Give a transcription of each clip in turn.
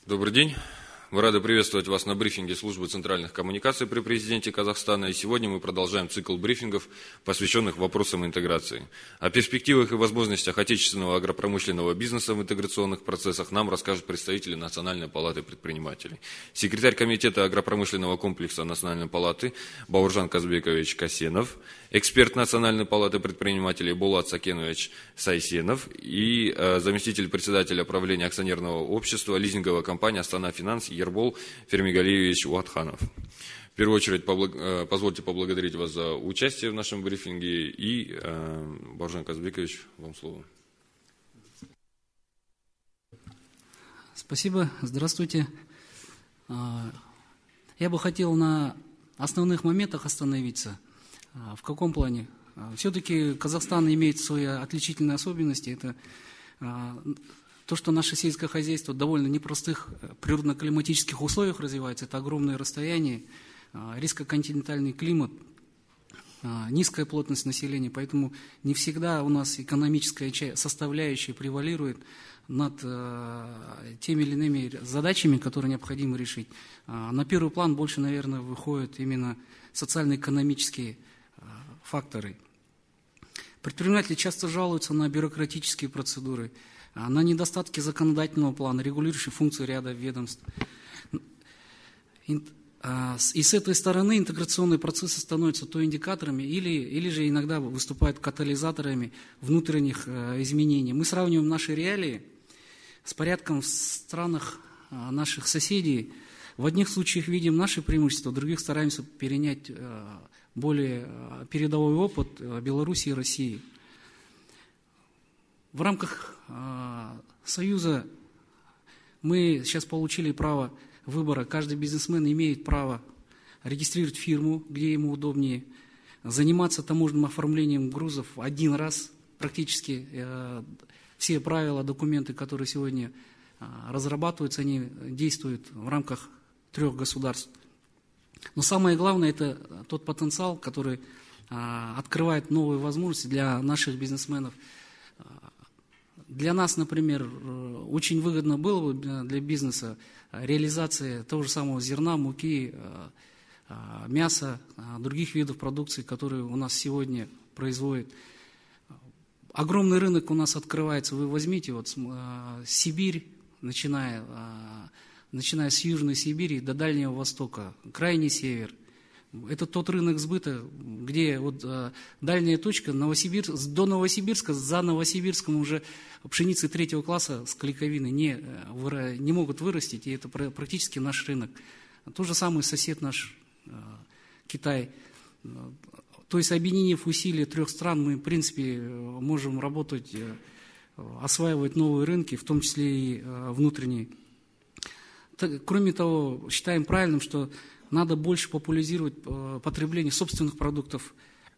Добрый день. Мы рады приветствовать вас на брифинге Службы центральных коммуникаций при президенте Казахстана. И сегодня мы продолжаем цикл брифингов, посвященных вопросам интеграции. О перспективах и возможностях отечественного агропромышленного бизнеса в интеграционных процессах нам расскажут представители Национальной палаты предпринимателей. Секретарь комитета агропромышленного комплекса Национальной палаты Бауыржан Казбекович Касенов, эксперт Национальной палаты предпринимателей Болат Сакенович Сайсенов и заместитель председателя правления акционерного общества лизинговой компании Астана Финанс Ербол Фермигалиевич Уатханов. В первую очередь, позвольте поблагодарить вас за участие в нашем брифинге. И, Бауыржан Казбекович, вам слово. Спасибо. Здравствуйте. Я бы хотел на основных моментах остановиться. В каком плане? Все-таки Казахстан имеет свои отличительные особенности. Это то, что наше сельское хозяйство в довольно непростых природно-климатических условиях развивается. Это огромное расстояние, резко-континентальный климат, низкая плотность населения. Поэтому не всегда у нас экономическая составляющая превалирует над теми или иными задачами, которые необходимо решить. На первый план больше, наверное, выходят именно социально-экономические факторы. Предприниматели часто жалуются на бюрократические процедуры, на недостатки законодательного плана, регулирующей функции ряда ведомств. И с этой стороны интеграционные процессы становятся то индикаторами, или же иногда выступают катализаторами внутренних изменений. Мы сравниваем наши реалии с порядком в странах наших соседей. В одних случаях видим наши преимущества, в других стараемся перенять более передовой опыт Беларуси и России. В рамках Союза мы сейчас получили право выбора. Каждый бизнесмен имеет право регистрировать фирму, где ему удобнее, заниматься таможенным оформлением грузов один раз. Практически все правила, документы, которые сегодня разрабатываются, они действуют в рамках 3 государств. Но самое главное – это тот потенциал, который открывает новые возможности для наших бизнесменов. Для нас, например, очень выгодно было бы для бизнеса реализация того же самого зерна, муки, мяса, других видов продукции, которые у нас сегодня производят. Огромный рынок у нас открывается. Вы возьмите вот Сибирь, начиная с Южной Сибири до Дальнего Востока, крайний север. Это тот рынок сбыта, где вот дальняя точка до Новосибирска, за Новосибирском уже пшеницы 3-го класса с клейковины не могут вырастить, и это практически наш рынок. То же самое сосед наш, Китай. То есть, объединив усилия 3 стран, мы, в принципе, можем работать, осваивать новые рынки, в том числе и внутренние. Кроме того, считаем правильным, что надо больше популяризировать потребление собственных продуктов.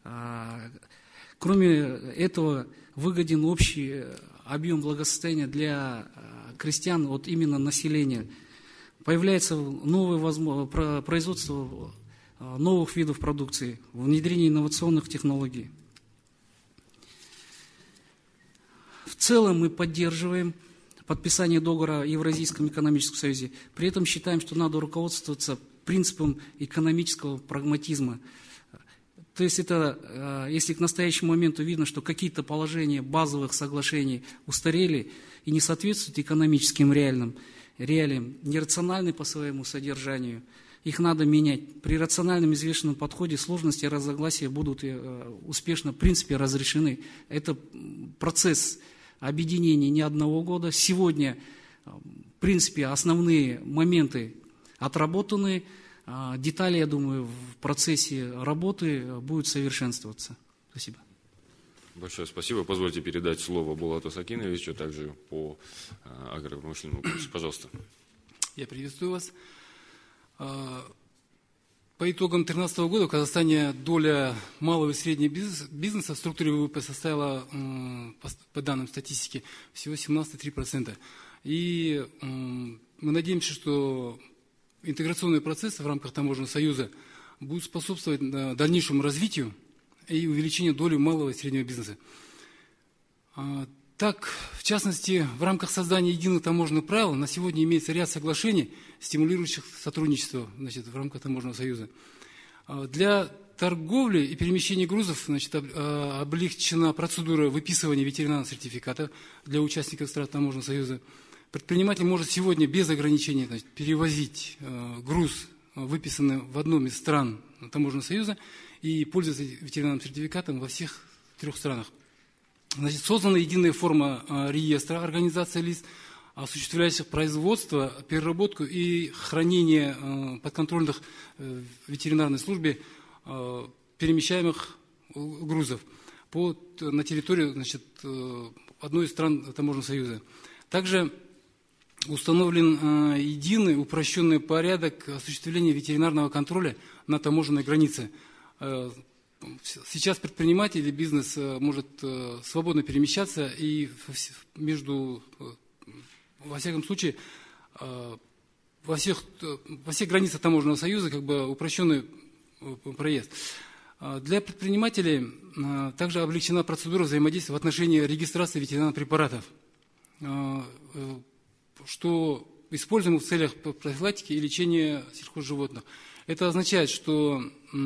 Кроме этого, выгоден общий объем благосостояния для крестьян, вот именно населения. Появляется новое производство новых видов продукции, внедрение инновационных технологий. В целом мы поддерживаем подписание договора о Евразийском экономическом союзе. При этом считаем, что надо руководствоваться принципом экономического прагматизма. То есть это, если к настоящему моменту видно, что какие-то положения базовых соглашений устарели и не соответствуют экономическим реалиям, нерациональны по своему содержанию, их надо менять. При рациональном и взвешенном подходе сложности и разногласия будут успешно, в принципе, разрешены. Это процесс объединения не одного года. Сегодня, в принципе, основные моменты отработаны. Детали, я думаю, в процессе работы будут совершенствоваться. Спасибо. Большое спасибо. Позвольте передать слово Болату Сакеновичу, также по агропромышленному курсу. Пожалуйста. Я приветствую вас. По итогам 2013 года в Казахстане доля малого и среднего бизнеса в структуре ВВП составила, по данным статистики, всего 17,3%. И мы надеемся, что интеграционные процессы в рамках Таможенного союза будут способствовать дальнейшему развитию и увеличению доли малого и среднего бизнеса. Так, в частности, в рамках создания единых таможенных правил на сегодня имеется ряд соглашений, стимулирующих сотрудничество, значит, в рамках Таможенного союза. Для торговли и перемещения грузов, значит, облегчена процедура выписывания ветеринарных сертификатов для участников стран Таможенного союза. Предприниматель может сегодня без ограничений, значит, перевозить груз, выписанный в одном из стран Таможенного союза, и пользоваться ветеринарным сертификатом во всех 3 странах. Значит, создана единая форма реестра организации лиц, осуществляющих производство, переработку и хранение подконтрольных ветеринарной службе перемещаемых грузов на территорию, значит, одной из стран Таможенного союза. Также установлен единый упрощенный порядок осуществления ветеринарного контроля на таможенной границе. Сейчас предприниматель или бизнес может свободно перемещаться и во всяком случае, во всех границах Таможенного союза как бы упрощенный проезд. Для предпринимателей также облегчена процедура взаимодействия в отношении регистрации ветеринарных препаратов, что используемо в целях профилактики и лечения сельхозживотных. Это означает, что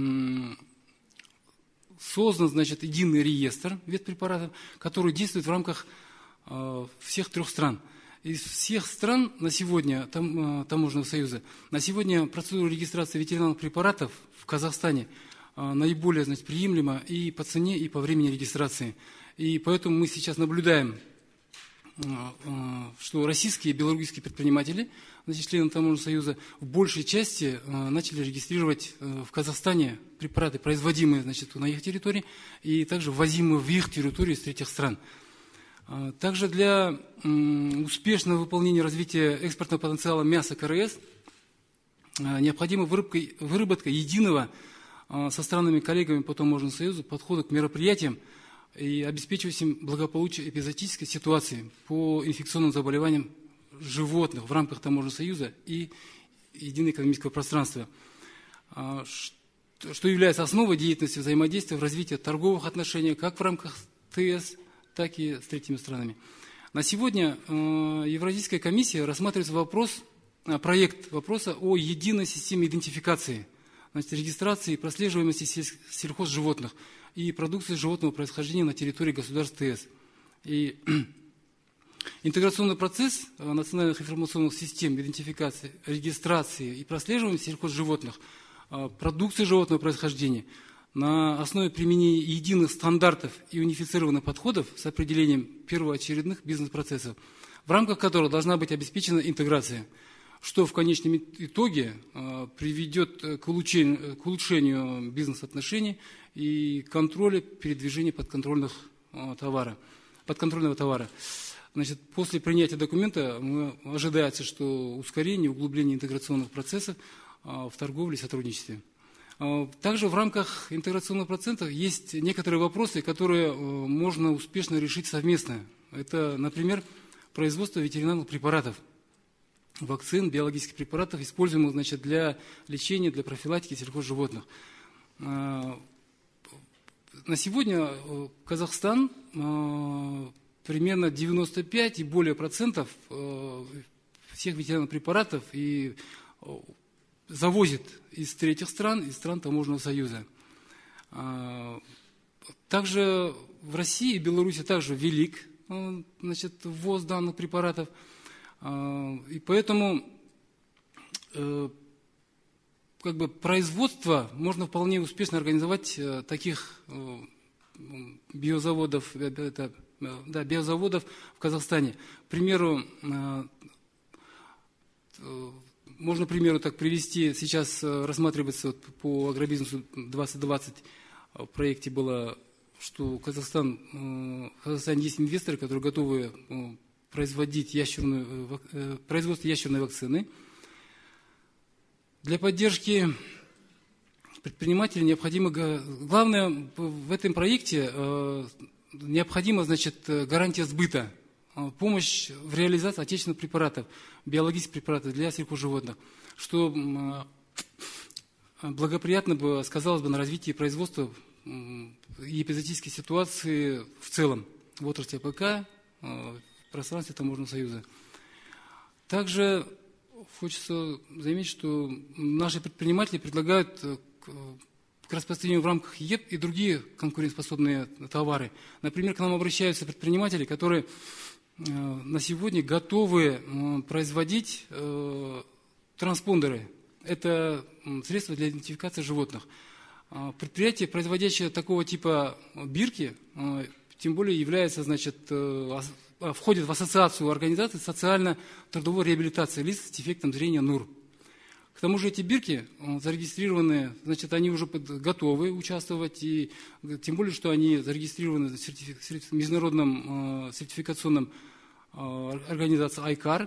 создан, значит, единый реестр ветпрепаратов, который действует в рамках всех 3 стран. Из всех стран на сегодня Таможенного союза, на сегодня процедура регистрации ветеринарных препаратов в Казахстане наиболее, значит, приемлема и по цене, и по времени регистрации. И поэтому мы сейчас наблюдаем, что российские и белорусские предприниматели, значит, члены Таможенного союза, в большей части начали регистрировать в Казахстане препараты, производимые, значит, на их территории, и также ввозимые в их территорию из 3 стран. Также для успешного выполнения развития экспортного потенциала мяса КРС необходима выработка единого со странами-коллегами по Таможенному союзу подхода к мероприятиям и обеспечивающим благополучие эпизоотической ситуации по инфекционным заболеваниям животных в рамках Таможенного союза и единого экономического пространства, что является основой деятельности взаимодействия в развитии торговых отношений как в рамках ТС, так и с 3 странами. На сегодня Евразийская комиссия рассматривает проект вопроса о единой системе идентификации, значит, регистрации и прослеживаемости сельхозживотных и продукции животного происхождения на территории государств ТС. И интеграционный процесс национальных информационных систем идентификации, регистрации и прослеживания сельхозживотных, продукции животного происхождения на основе применения единых стандартов и унифицированных подходов с определением первоочередных бизнес-процессов, в рамках которых должна быть обеспечена интеграция, что в конечном итоге приведет к улучшению бизнес-отношений и контроля передвижения подконтрольного товара. Значит, после принятия документа ожидается, что ускорение, углубление интеграционных процессов в торговле и сотрудничестве. Также в рамках интеграционного процесса есть некоторые вопросы, которые можно успешно решить совместно. Это, например, производство ветеринарных препаратов, вакцин, биологических препаратов, используемых, значит, для лечения, для профилактики сельхозживотных. На сегодня Казахстан примерно 95 и более процентов всех ветеринарных препаратов и завозит из 3 стран, из стран Таможенного союза. Также в России и Беларуси также велик, значит, ввоз данных препаратов. И поэтому как бы производство можно вполне успешно организовать таких биозаводов, биозаводов в Казахстане. К примеру, можно, к примеру, так привести, сейчас рассматривается по агробизнесу 2020 в проекте было, что в Казахстане есть инвесторы, которые готовы производить производство ящерной вакцины. Для поддержки предпринимателей необходимо, главное в этом проекте необходима, значит, гарантия сбыта, помощь в реализации отечественных препаратов, биологических препаратов для сельхозживотных, что благоприятно бы сказалось бы на развитии производства и эпизоотической ситуации в целом в отрасли АПК, в пространстве Таможенного союза. Также хочется заметить, что наши предприниматели предлагают к распространению в рамках ЕП и другие конкурентоспособные товары. Например, к нам обращаются предприниматели, которые на сегодня готовы производить транспондеры. Это средства для идентификации животных. Предприятие, производящее такого типа бирки, тем более является, значит, входит в ассоциацию организаций социально-трудовой реабилитации лиц с дефектом зрения НУР. К тому же эти бирки зарегистрированы, значит, они уже готовы участвовать, и тем более, что они зарегистрированы в международном сертификационном организации ICAR.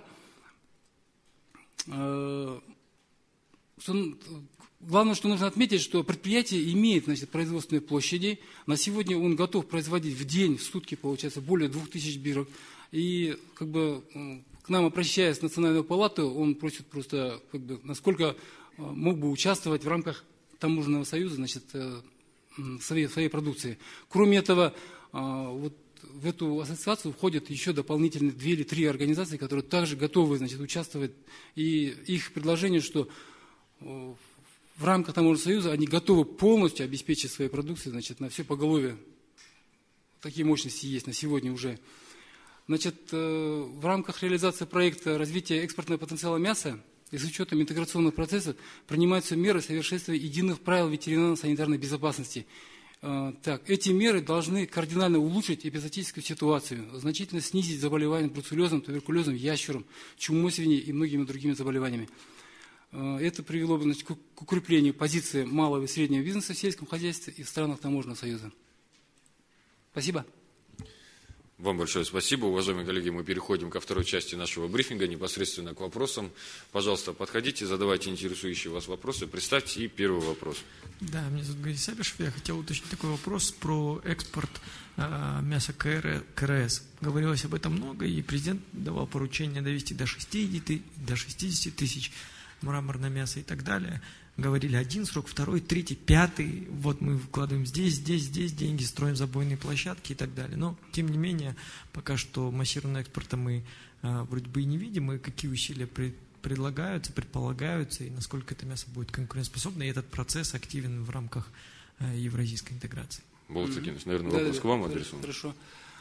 Главное, что нужно отметить, что предприятие имеет, значит, производственные площади. На сегодня он готов производить в день, в сутки, получается, более 2000 бирок. И как бы к нам, обращаясь в Национальную палату, он просит просто, как бы, насколько мог бы участвовать в рамках Таможенного союза, значит, своей продукции. Кроме этого, вот в эту ассоциацию входят еще дополнительные 2 или 3 организации, которые также готовы, значит, участвовать. И их предложение, что в рамках Таможенного союза они готовы полностью обеспечить своей продукцией, значит, на все поголовье. Такие мощности есть на сегодня уже. Значит, в рамках реализации проекта развития экспортного потенциала мяса и с учетом интеграционных процессов принимаются меры совершенствования единых правил ветеринарно-санитарной безопасности. Так, эти меры должны кардинально улучшить эпизоотическую ситуацию, значительно снизить заболевания бруцеллезом, туберкулезом, ящером, чумой свиней и многими другими заболеваниями. Это привело бы, значит, к укреплению позиции малого и среднего бизнеса в сельском хозяйстве и в странах Таможенного союза. Спасибо. Вам большое спасибо. Уважаемые коллеги, мы переходим ко второй части нашего брифинга, непосредственно к вопросам. Пожалуйста, подходите, задавайте интересующие вас вопросы. Представьте и первый вопрос. Да, меня зовут Григорий Сабишев. Я хотел уточнить такой вопрос про экспорт мяса КРС. Говорилось об этом много, и президент давал поручение довести до 60 тысяч мраморное мясо и так далее. Говорили один срок, второй, третий, пятый. Вот мы вкладываем здесь деньги, строим забойные площадки и так далее. Но, тем не менее, пока что массированного экспорта мы вроде бы и не видим. И какие усилия предполагаются, и насколько это мясо будет конкурентоспособно. И этот процесс активен в рамках евразийской интеграции. Болот Сакинович, наверное, вопрос к вам адресован. Хорошо.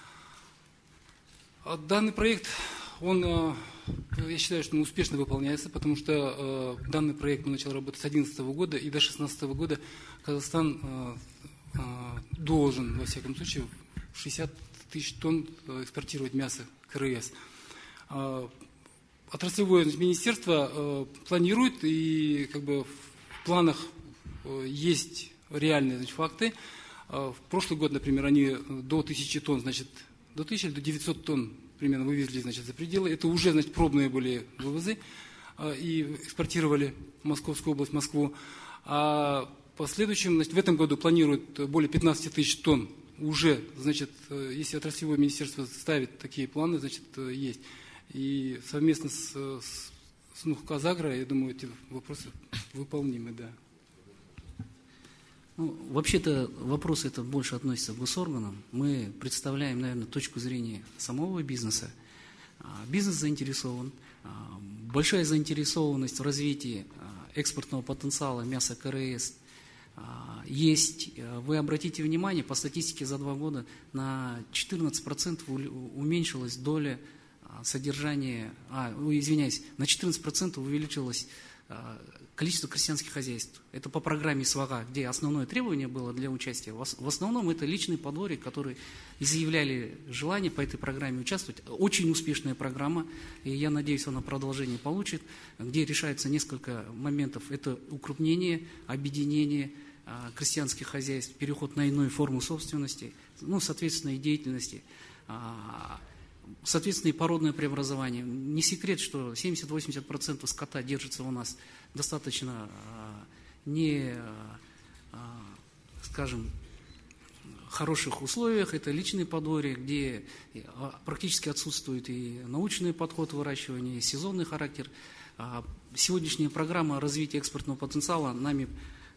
Данный проект, он, я считаю, что он успешно выполняется, потому что данный проект мы начали работать с 2011 года, и до 2016 года Казахстан должен, во всяком случае, 60 тысяч тонн экспортировать мясо КРС. Отраслевое министерство планирует, и как бы в планах есть реальные, значит, факты. В прошлый год, например, они до 1000 тонн, значит, до 1000 или до 900 тонн примерно вывезли, значит, за пределы. Это уже, значит, пробные были вывозы и экспортировали в Московскую область, Москву. А в последующем, значит, в этом году планируют более 15 тысяч тонн. Уже, значит, если отраслевое министерство ставит такие планы, значит, есть. И совместно с Казагро, я думаю, эти вопросы выполнимы, да. Ну, вообще-то вопрос этот больше относится к госорганам. Мы представляем, наверное, точку зрения самого бизнеса. Бизнес заинтересован. Большая заинтересованность в развитии экспортного потенциала мяса КРС есть. Вы обратите внимание, по статистике за 2 года на 14% уменьшилась доля содержания, на 14% увеличилось количество крестьянских хозяйств. Это по программе СВАГА, где основное требование было для участия. В основном это личные подворья, которые изъявляли желание по этой программе участвовать. Очень успешная программа, и я надеюсь, она продолжение получит, где решается несколько моментов. Это укрупнение, объединение крестьянских хозяйств, переход на иную форму собственности, соответственно, и деятельности. Соответственно, и породное преобразование. Не секрет, что 70-80% скота держится у нас достаточно хороших условиях. Это личные подворья, где практически отсутствует и научный подход выращивания, и сезонный характер. Сегодняшняя программа развития экспортного потенциала нами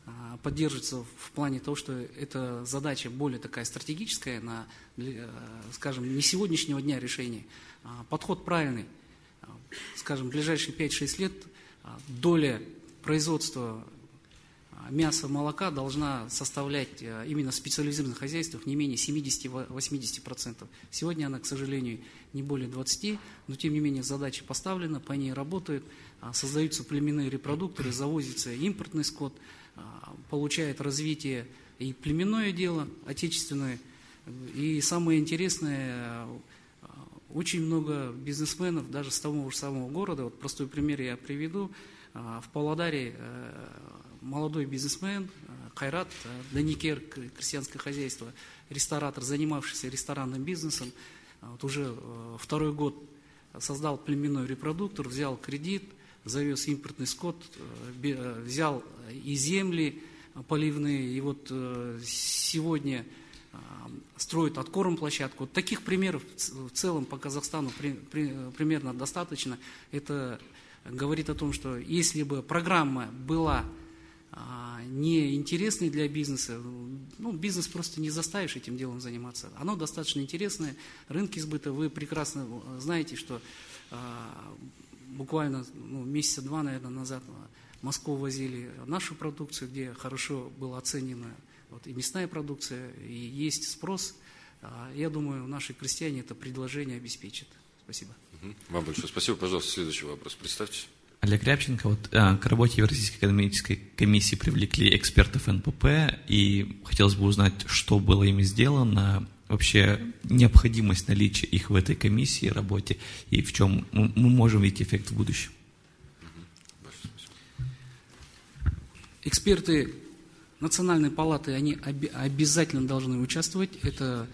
поддерживается в плане того, что эта задача более такая стратегическая, скажем, не сегодняшнего дня решения. Подход правильный. Скажем, в ближайшие 5-6 лет доля производства мяса, молока должна составлять именно в специализированных хозяйствах не менее 70-80%. Сегодня она, к сожалению, не более 20%, но тем не менее задача поставлена, по ней работают, создаются племенные репродукторы, завозится импортный скот, получает развитие и племенное дело отечественное. И самое интересное, очень много бизнесменов, даже с того же самого города, вот простой пример я приведу, в Павлодаре молодой бизнесмен Кайрат Даникер, крестьянское хозяйство, ресторатор, занимавшийся ресторанным бизнесом, вот уже второй год создал племенной репродуктор, взял кредит, завез импортный скот, взял и земли поливные, и вот сегодня строит откорм-площадку. Вот таких примеров в целом по Казахстану примерно достаточно. Это говорит о том, что если бы программа была неинтересной для бизнеса, бизнес просто не заставишь этим делом заниматься. Оно достаточно интересное. Рынки сбыта, вы прекрасно знаете, что буквально месяца 2, наверное, назад в Москву возили нашу продукцию, где хорошо была оценена и мясная продукция, и есть спрос. Я думаю, наши крестьяне это предложение обеспечат. Спасибо. Вам большое спасибо. Пожалуйста, следующий вопрос. Представьтесь. Олег Рябченко. К работе Евразийской экономической комиссии привлекли экспертов НПП, и хотелось бы узнать, что было ими сделано, вообще необходимость наличия их в этой комиссии, работе, и в чем мы можем видеть эффект в будущем. Эксперты Национальной палаты, они обязательно должны участвовать. Это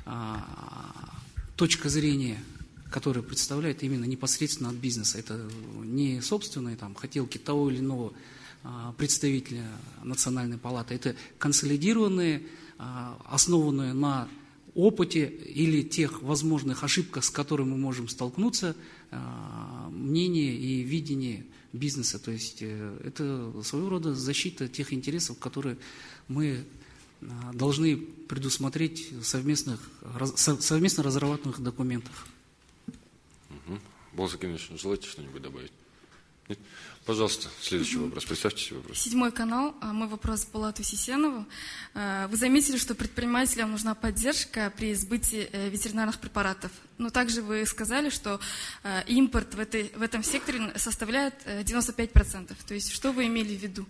точка зрения, которая представляет именно непосредственно от бизнеса. Это не собственные хотелки того или иного представителя Национальной палаты. Это консолидированные, основанные на опыте или тех возможных ошибках, с которыми мы можем столкнуться, мнение и видение бизнеса. То есть это своего рода защита тех интересов, которые мы должны предусмотреть в совместно разрабатываемых документах. Болзак Ильич, желаете что-нибудь добавить? Нет? Пожалуйста, следующий вопрос. Представьте себе вопрос. 7 канал. Мой вопрос Булату Сисенову. Вы заметили, что предпринимателям нужна поддержка при сбыте ветеринарных препаратов. Но также вы сказали, что импорт в этом секторе составляет 95%. То есть, что вы имели в виду?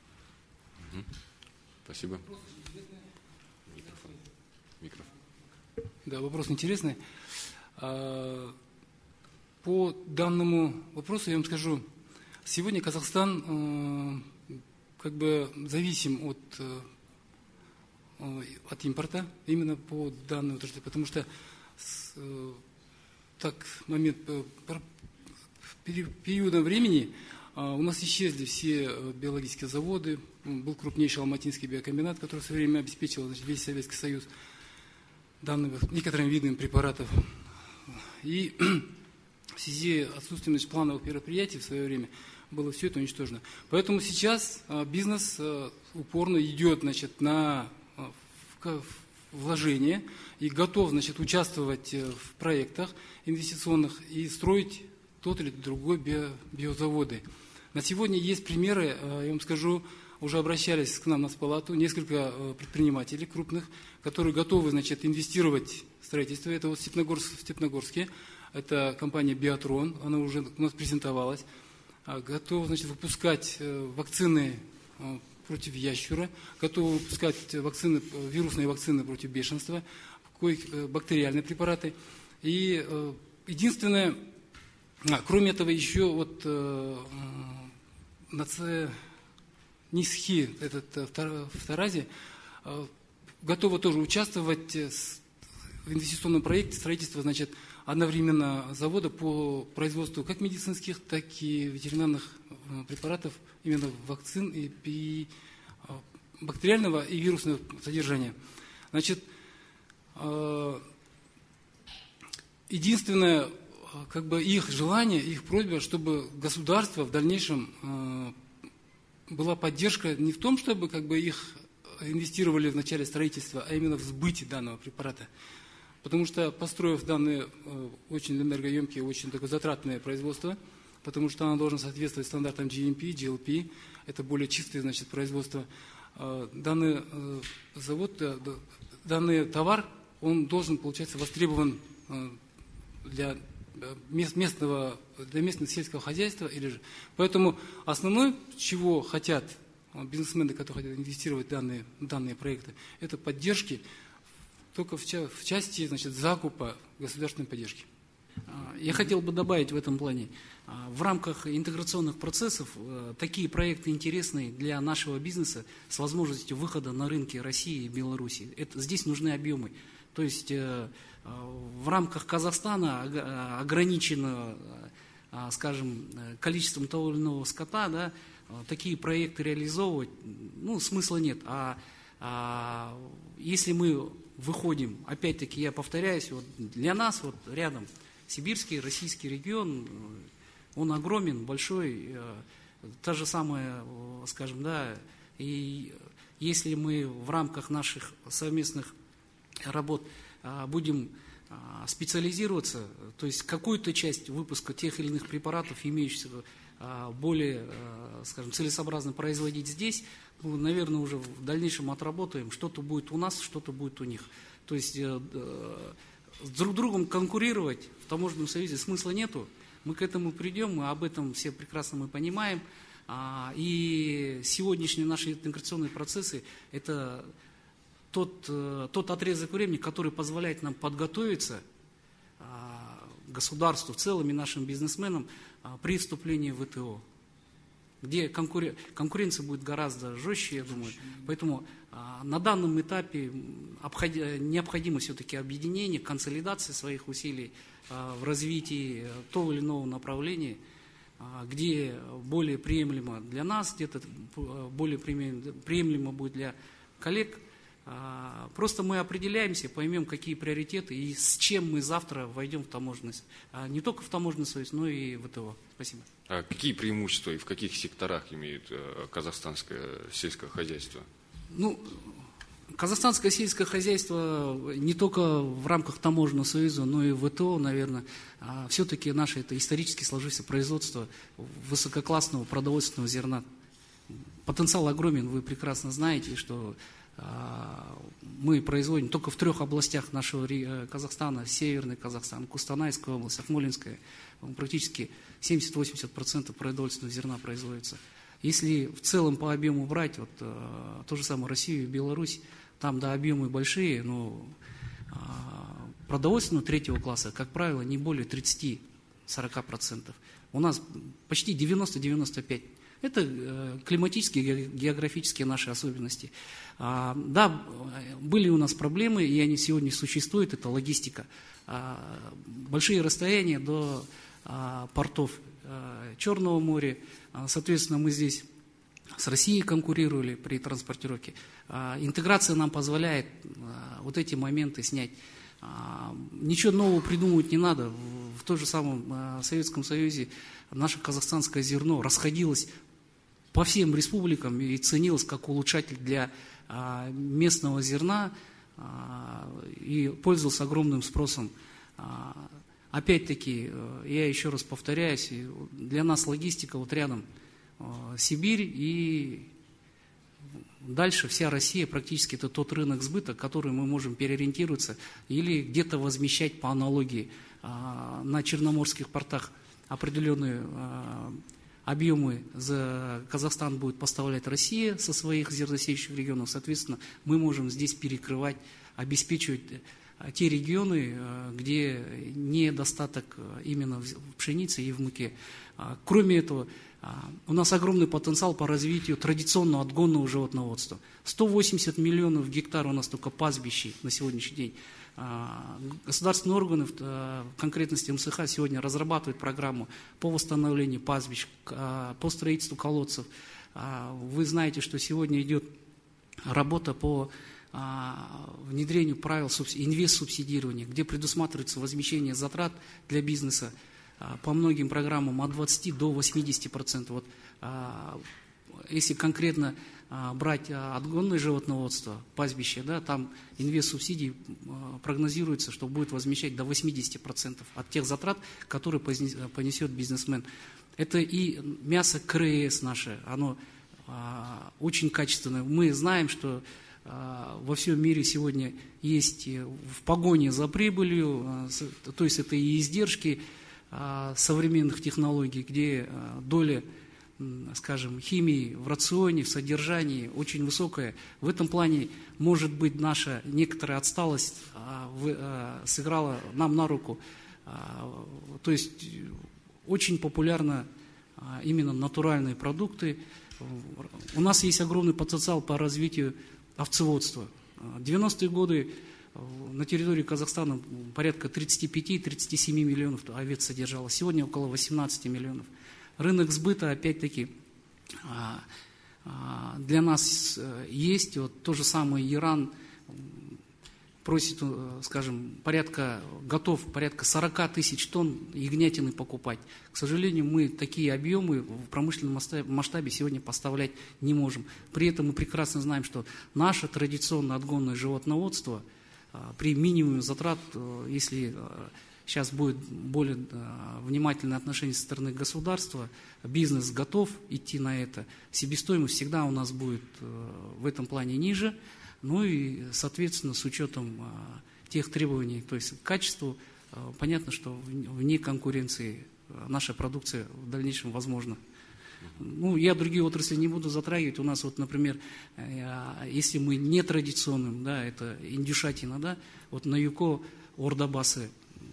Спасибо. Микрофон. Да, вопрос интересный. По данному вопросу я вам скажу, сегодня Казахстан зависим от импорта именно по данной отрасли, потому что периодом времени у нас исчезли все биологические заводы, был крупнейший Алматинский биокомбинат, который в свое время обеспечивал весь Советский Союз некоторыми видами препаратов. И в связи с отсутствием плановых мероприятий в свое время было все это уничтожено. Поэтому сейчас бизнес упорно идет на вложения и готов участвовать в проектах инвестиционных и строить тот или другой биозаводы. На сегодня есть примеры, я вам скажу, уже обращались к нам на палату несколько предпринимателей крупных, которые готовы инвестировать в строительство. Это в Степногорске. Это компания «Биатрон», она уже у нас презентовалась. Готова, выпускать вакцины против ящура, готова выпускать вирусные вакцины против бешенства, бактериальные препараты. И единственное, кроме этого, еще НИСХИ, в Таразе, готова тоже участвовать в инвестиционном проекте строительства, одновременно завода по производству как медицинских, так и ветеринарных препаратов, именно вакцин и бактериального и вирусного содержания. Единственное, их желание, их просьба, чтобы государство в дальнейшем была поддержка не в том, чтобы как бы их инвестировали в начале строительства, а именно в сбытие данного препарата. Потому что, построив данное очень энергоемкие, очень такое затратное производство, потому что оно должно соответствовать стандартам GMP, GLP, это более чистое, значит, производство, данный завод, данный товар, он должен, получается, востребован для местного сельского хозяйства. Поэтому основное, чего хотят бизнесмены, которые хотят инвестировать в данные проекты, это поддержки только в части, значит, закупа государственной поддержки. Я хотел бы добавить в этом плане. В рамках интеграционных процессов такие проекты интересны для нашего бизнеса с возможностью выхода на рынки России и Беларуси. Здесь нужны объемы. То есть в рамках Казахстана ограничено, скажем, количеством того или иного скота, да, такие проекты реализовывать, смысла нет. А если мы выходим, опять-таки я повторяюсь, вот для нас вот рядом сибирский, российский регион, он огромен, большой, та же самая, скажем, да, и если мы в рамках наших совместных работ будем специализироваться, то есть какую-то часть выпуска тех или иных препаратов, имеющихся более, скажем, целесообразно производить здесь, мы, наверное, уже в дальнейшем отработаем, что-то будет у нас, что-то будет у них. То есть с друг другом конкурировать в таможенном союзе смысла нету. Мы к этому придем, мы об этом все прекрасно понимаем. И сегодняшние наши интеграционные процессы – это тот отрезок времени, который позволяет нам подготовиться государству в целом и нашим бизнесменам при вступлении в ВТО, где конкуренция будет гораздо жестче, я думаю. Поэтому на данном этапе необходимо все-таки объединение, консолидация своих усилий в развитии того или иного направления, где более приемлемо для нас, где-то более приемлемо будет для коллег. Просто мы определяемся, поймем, какие приоритеты и с чем мы завтра войдем в таможенный союз. Не только в таможенный союз, но и в ВТО. Спасибо. А какие преимущества и в каких секторах имеет казахстанское сельское хозяйство? Казахстанское сельское хозяйство не только в рамках таможенного союза, но и в ВТО, наверное, все-таки наше это исторически сложившееся производство высококлассного продовольственного зерна. Потенциал огромен, вы прекрасно знаете, что мы производим только в 3 областях нашего Казахстана: Северный Казахстан, Кустанайская область, Акмолинская. Практически 70-80% продовольственного зерна производится. Если в целом по объему брать, вот то же самое Россию и Беларусь, там, да, объемы большие, но продовольственного 3-го класса, как правило, не более 30-40%. У нас почти 90-95%. Это климатические, географические наши особенности. Да, были у нас проблемы, и они сегодня существуют, это логистика. Большие расстояния до портов Черного моря. Соответственно, мы здесь с Россией конкурировали при транспортировке. Интеграция нам позволяет вот эти моменты снять. Ничего нового придумывать не надо. В том же самом Советском Союзе наше казахстанское зерно расходилось по всем республикам и ценилось как улучшатель для местного зерна и пользовался огромным спросом. Опять-таки, я еще раз повторяюсь, для нас логистика вот рядом Сибирь и дальше вся Россия практически это тот рынок сбыта, который мы можем переориентироваться или где-то возмещать по аналогии на черноморских портах определенные объемы за Казахстан будет поставлять Россия со своих зерносеющих регионов. Соответственно, мы можем здесь перекрывать, обеспечивать те регионы, где недостаток именно в пшенице и в муке. Кроме этого, у нас огромный потенциал по развитию традиционного отгонного животноводства. 180 миллионов гектар у нас только пастбищей на сегодняшний день. Государственные органы, в конкретности МСХ, сегодня разрабатывают программу по восстановлению пастбищ, по строительству колодцев. Вы знаете, что сегодня идет работа по внедрению правил инвест-субсидирования, где предусматривается возмещение затрат для бизнеса по многим программам от 20 до 80%. Вот, если конкретно брать отгонное животноводство, пастбище, да, там инвест-субсидий прогнозируется, что будет возмещать до 80% от тех затрат, которые понесет бизнесмен. Это и мясо КРС наше, оно очень качественное. Мы знаем, что во всем мире сегодня есть в погоне за прибылью, то есть это и издержки современных технологий, где доля, скажем, химии в рационе, в содержании очень высокая. В этом плане, может быть, наша некоторая отсталость сыграла нам на руку. То есть очень популярны именно натуральные продукты. У нас есть огромный потенциал по развитию овцеводства. В 90-е годы на территории Казахстана порядка 35-37 миллионов овец содержалось. Сегодня около 18 миллионов. Рынок сбыта, опять-таки, для нас есть. Вот то же самое Иран просит, скажем, готов порядка 40 тысяч тонн ягнятины покупать. К сожалению, мы такие объемы в промышленном масштабе сегодня поставлять не можем. При этом мы прекрасно знаем, что наше традиционное отгонное животноводство при минимуме затрат, если сейчас будет более внимательное отношение со стороны государства, бизнес готов идти на это, себестоимость всегда у нас будет в этом плане ниже. Ну и, соответственно, с учетом тех требований, то есть к качеству, понятно, что вне конкуренции наша продукция в дальнейшем возможна. Ну, я другие отрасли не буду затрагивать. У нас, вот, например, если мы не традиционным, да, это индюшатина, да, вот на ЮКО Ордабасы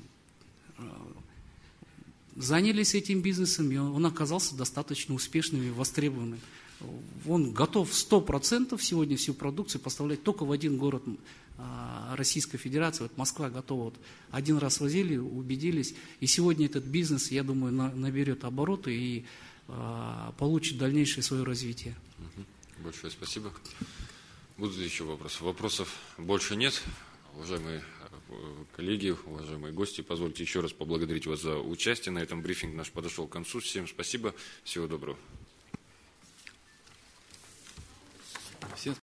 занялись этим бизнесом, и он оказался достаточно успешным и востребованным. Он готов 100% сегодня всю продукцию поставлять только в один город Российской Федерации. Вот Москва готова. Вот один раз возили, убедились. И сегодня этот бизнес, я думаю, наберет обороты и получит дальнейшее свое развитие. Большое спасибо. Будут ли еще вопросы? Вопросов больше нет. Уважаемые коллеги, уважаемые гости, позвольте еще раз поблагодарить вас за участие. На этом брифинг наш подошел к концу. Всем спасибо. Всего доброго.